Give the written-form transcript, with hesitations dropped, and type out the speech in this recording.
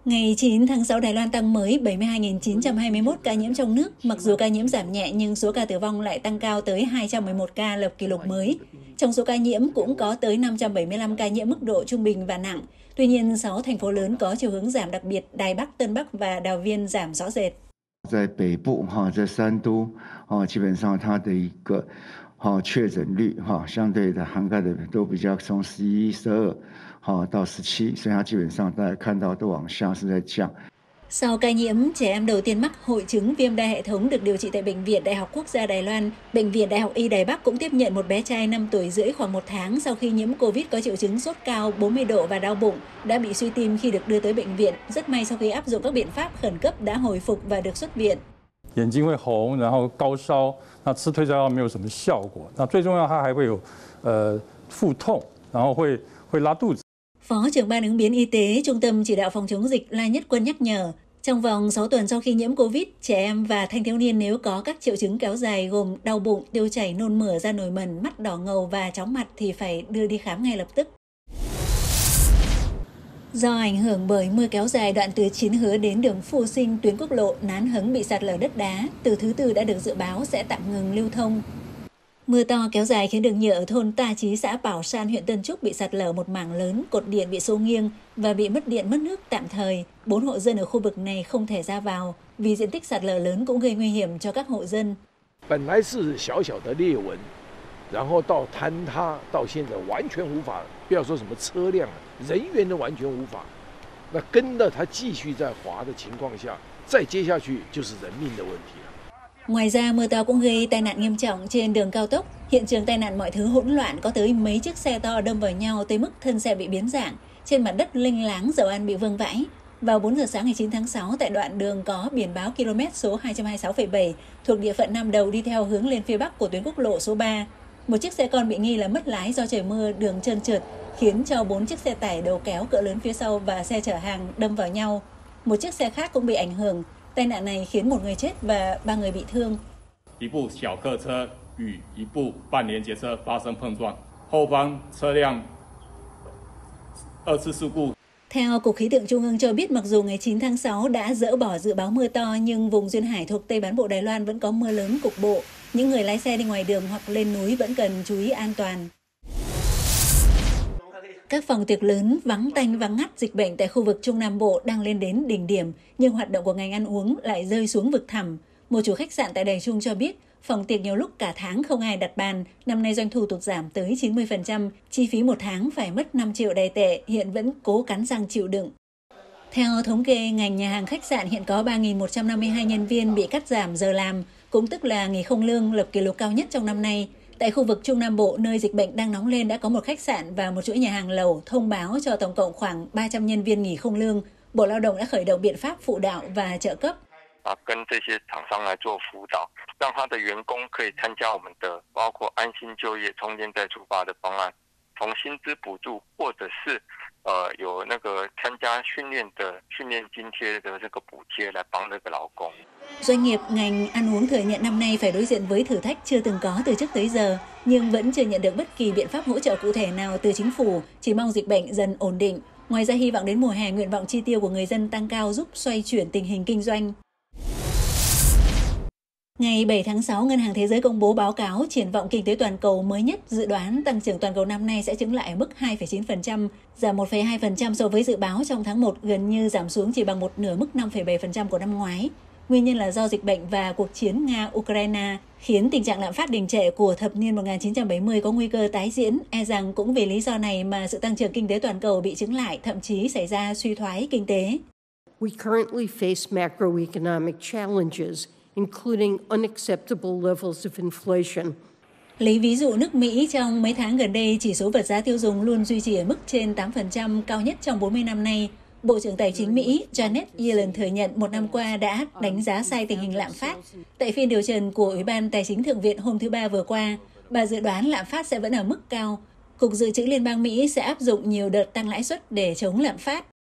Ngày 9 tháng 6, Đài Loan tăng mới 72.921 ca nhiễm trong nước. Mặc dù ca nhiễm giảm nhẹ nhưng số ca tử vong lại tăng cao tới 211 ca, lập kỷ lục mới. Trong số ca nhiễm cũng có tới 575 ca nhiễm mức độ trung bình và nặng. Tuy nhiên, 6 thành phố lớn có chiều hướng giảm đặc biệt, Đài Bắc, Tân Bắc và Đào Viên giảm rõ rệt. 在北部在三都基本上它的一个确诊率相对的涵盖的都比较从11、12到17，所以它基本上大家看到都往下是在降。 Sau ca nhiễm, trẻ em đầu tiên mắc hội chứng viêm đa hệ thống được điều trị tại Bệnh viện Đại học Quốc gia Đài Loan. Bệnh viện Đại học Y Đài Bắc cũng tiếp nhận một bé trai 5 tuổi rưỡi khoảng 1 tháng sau khi nhiễm Covid có triệu chứng sốt cao 40 độ và đau bụng, đã bị suy tim khi được đưa tới bệnh viện. Rất may sau khi áp dụng các biện pháp khẩn cấp đã hồi phục và được xuất viện. 眼睛会红，然后高烧，那吃退烧药没有什么效果。那最重要，它还会有腹痛，然后会拉肚子。 Phó trưởng ban ứng biến y tế, Trung tâm Chỉ đạo phòng chống dịch La Nhất Quân nhắc nhở, trong vòng 6 tuần sau khi nhiễm Covid, trẻ em và thanh thiếu niên nếu có các triệu chứng kéo dài gồm đau bụng, tiêu chảy, nôn mửa, da nổi mẩn, mắt đỏ ngầu và chóng mặt thì phải đưa đi khám ngay lập tức. Do ảnh hưởng bởi mưa kéo dài, đoạn từ Chiến Hứa đến đường Phù Sinh, tuyến quốc lộ Nán Hấng bị sạt lở đất đá, từ thứ Tư đã được dự báo sẽ tạm ngừng lưu thông. Mưa to kéo dài khiến đường nhựa ở thôn Ta Chí, xã Bảo San, huyện Tân Trúc bị sạt lở một mảng lớn, cột điện bị xô nghiêng và bị mất điện mất nước tạm thời. 4 hộ dân ở khu vực này không thể ra vào vì diện tích sạt lở lớn cũng gây nguy hiểm cho các hộ dân. 本来是小小的裂纹，然后到坍塌，到现在完全无法，不要说什么车辆，人员都完全无法。那跟着它继续在滑的情况下，再接下去就是人命的问题了。 Ngoài ra, mưa to cũng gây tai nạn nghiêm trọng trên đường cao tốc. Hiện trường tai nạn mọi thứ hỗn loạn, có tới mấy chiếc xe to đâm vào nhau tới mức thân xe bị biến dạng. Trên mặt đất linh láng, dầu ăn bị vương vãi. Vào 4 giờ sáng ngày 9 tháng 6, tại đoạn đường có biển báo km số 226,7 thuộc địa phận Nam Đầu đi theo hướng lên phía Bắc của tuyến quốc lộ số 3. Một chiếc xe con bị nghi là mất lái do trời mưa, đường trơn trượt, khiến cho 4 chiếc xe tải đầu kéo cỡ lớn phía sau và xe chở hàng đâm vào nhau. Một chiếc xe khác cũng bị ảnh hưởng. Tai nạn này khiến 1 người chết và 3 người bị thương. 一部小客车与一部半连接车发生碰撞，后方车辆2次事故。 Theo Cục Khí tượng Trung ương cho biết, mặc dù ngày 9 tháng 6 đã dỡ bỏ dự báo mưa to, nhưng vùng duyên hải thuộc Tây Bán Bộ Đài Loan vẫn có mưa lớn cục bộ. Những người lái xe đi ngoài đường hoặc lên núi vẫn cần chú ý an toàn. Các phòng tiệc lớn vắng tanh vắng ngắt, dịch bệnh tại khu vực Trung Nam Bộ đang lên đến đỉnh điểm, nhưng hoạt động của ngành ăn uống lại rơi xuống vực thẳm. Một chủ khách sạn tại Đài Trung cho biết, phòng tiệc nhiều lúc cả tháng không ai đặt bàn, năm nay doanh thu tụt giảm tới 90%, chi phí 1 tháng phải mất 5 triệu Đài tệ, hiện vẫn cố cắn răng chịu đựng. Theo thống kê, ngành nhà hàng khách sạn hiện có 3.152 nhân viên bị cắt giảm giờ làm, cũng tức là nghỉ không lương, lập kỷ lục cao nhất trong năm nay. Tại khu vực Trung Nam Bộ, nơi dịch bệnh đang nóng lên, đã có một khách sạn và một chuỗi nhà hàng lẩu thông báo cho tổng cộng khoảng 300 nhân viên nghỉ không lương. Bộ Lao động đã khởi động biện pháp phụ đạo và trợ cấp. 跟这些厂商来做辅导，让他的员工可以参加我们的包括安心就业、从严再出发的方案，从薪资补助或者是有那个参加训练的训练津贴的这个补贴来帮这个劳工。 Doanh nghiệp ngành ăn uống thừa nhận năm nay phải đối diện với thử thách chưa từng có từ trước tới giờ, nhưng vẫn chưa nhận được bất kỳ biện pháp hỗ trợ cụ thể nào từ chính phủ, chỉ mong dịch bệnh dần ổn định. Ngoài ra, hy vọng đến mùa hè, nguyện vọng chi tiêu của người dân tăng cao giúp xoay chuyển tình hình kinh doanh. Ngày 7 tháng 6, Ngân hàng Thế giới công bố báo cáo triển vọng kinh tế toàn cầu mới nhất, dự đoán tăng trưởng toàn cầu năm nay sẽ chững lại ở mức 2,9%, giảm 1,2% so với dự báo trong tháng 1, gần như giảm xuống chỉ bằng một nửa mức 5,7% của năm ngoái. Nguyên nhân là do dịch bệnh và cuộc chiến Nga-Ukraine, khiến tình trạng lạm phát đình trệ của thập niên 1970 có nguy cơ tái diễn. E rằng cũng vì lý do này mà sự tăng trưởng kinh tế toàn cầu bị chững lại, thậm chí xảy ra suy thoái kinh tế. We currently face macroeconomic challenges, including unacceptable levels of inflation. Lấy ví dụ nước Mỹ, trong mấy tháng gần đây, chỉ số vật giá tiêu dùng luôn duy trì ở mức trên 8%, cao nhất trong 40 năm nay. Bộ trưởng Tài chính Mỹ Janet Yellen thừa nhận một năm qua đã đánh giá sai tình hình lạm phát. Tại phiên điều trần của Ủy ban Tài chính Thượng viện hôm thứ Ba vừa qua, bà dự đoán lạm phát sẽ vẫn ở mức cao. Cục Dự trữ Liên bang Mỹ sẽ áp dụng nhiều đợt tăng lãi suất để chống lạm phát.